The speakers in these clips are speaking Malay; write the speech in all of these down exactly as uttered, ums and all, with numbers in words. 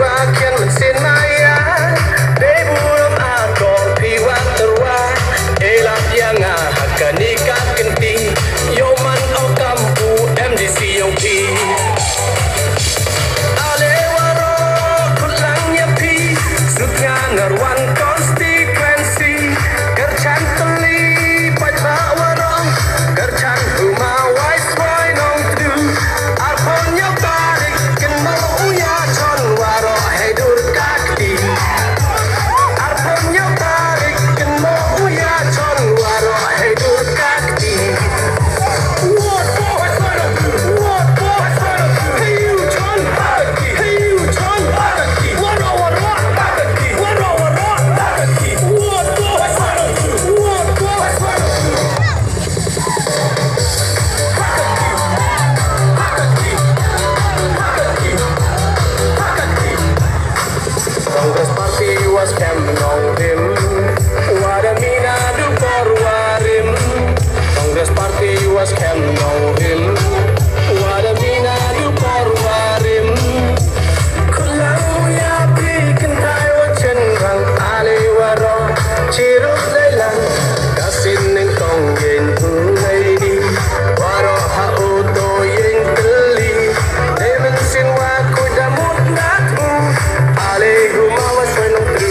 wakian mesin maya Deburum akong piwat terwa Elap yang akan nikah kenti Yoman o kampu M D C O P Alewaro kulangnya pi Sutnya ngarwan konstituensi Gercan teli pajak warong Gercan rumah wise boy nong tu Arponya tarik kena uya con waro hedur kaki Arponya tarik kena uya con waro hedur kaki What boy son What boy son Hey you con kaki Hey you con kaki Waro waro kaki Waro waro kaki What boy son What boy son Congress party was camping on him. Wadamina do korwarim. Congress party was camping on him. Wadamina do korwarim. Kulang ya pi kentai wajan rang ale waro ciruk dailan kasin ning tong yen unai di waro ha uto yen teli demen sin wa kudamut natu ale humawa senong tru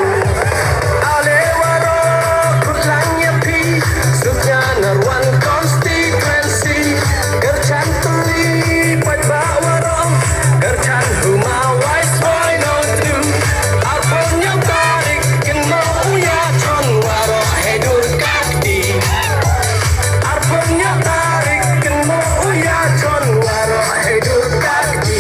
ale waro kulangnya pi suknya narwan konstituensi gercan tuli pajak warong gercan humawa boy nong tru arponya tarik kena uya con waro hedur kaki arponya tarik kena uya con waro hedur kaki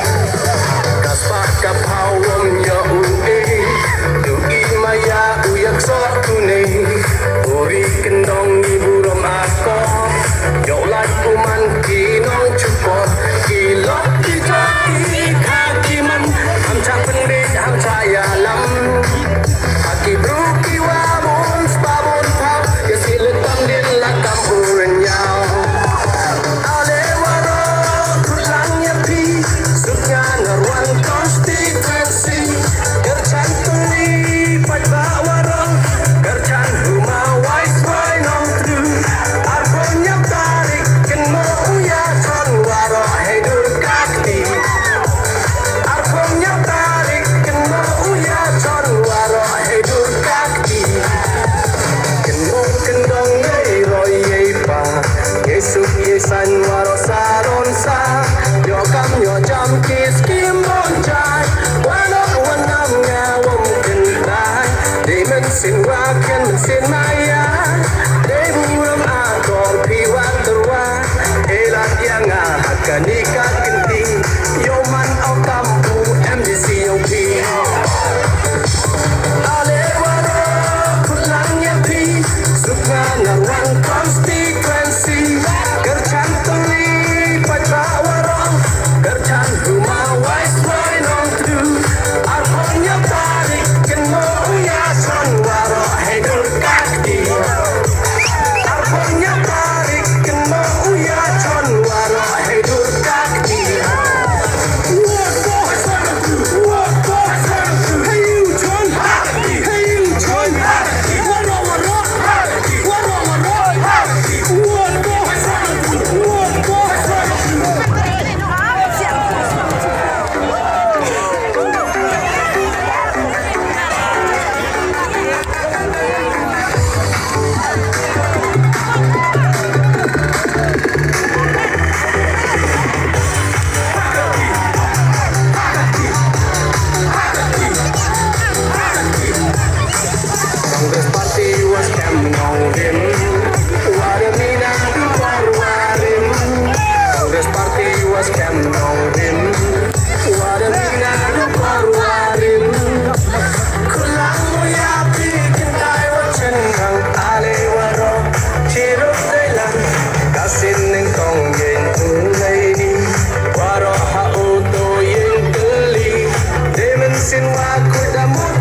kaspak kapau wongnya une dui maya uyak sok kune uri kendong ibu rom ako yo lak uman kinong cupot kilot kijaki kaki man ham cha pendek ham cha yalam aki bruki wabun spabun pau ya siletam din lakam uren yao ale waro kulangnya pi suknya narwan konstituensi gercan tuli pajak warong gercan rumah wise boy nong tru arponya tarik kena uya con waro hedur kaki arponya tarik kena uya con waro hedur kaki kendong kendong yei roy yei pa yesuk yesan waro saron sa yo kam yo jam kis kim bonjai wanok wanam ngawom kendai demen sin wakian mesin maya deburum akong piwat terwa elat yang akan nikah kenti yoman o kampu M D C O P ale waro kulangnya pi sukna narwan konstituensi gercan tuli pajak warong gercan rumah wise boy nong tru arponya tarik kena uya con waro hedur kaki arponya tarik kena uya con waro hedur kaki What boy son What boy son Hey you con kaki Hey you con kaki Waro waro kaki Waro waro kaki What boy son What boy son Congress party was camping on him. Wadamina do korwarim. Congress party was camping on him. Wadamina do korwarim. Kulang ya pi kentai wajan rang ale waro ciruk dailan kasin ning tong yen unai ni waro ha uto yen teli demen sin wa kudamut